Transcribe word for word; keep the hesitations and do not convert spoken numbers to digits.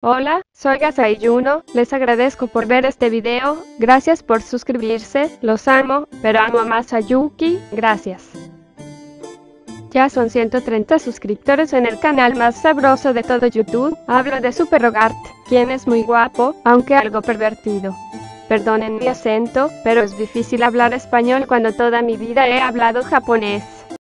Hola, soy Gasayuno, les agradezco por ver este video, gracias por suscribirse, los amo, pero amo más a Yuki, gracias. Ya son ciento treinta suscriptores en el canal más sabroso de todo YouTube, hablo de Super Rogart, quien es muy guapo, aunque algo pervertido. Perdonen mi acento, pero es difícil hablar español cuando toda mi vida he hablado japonés.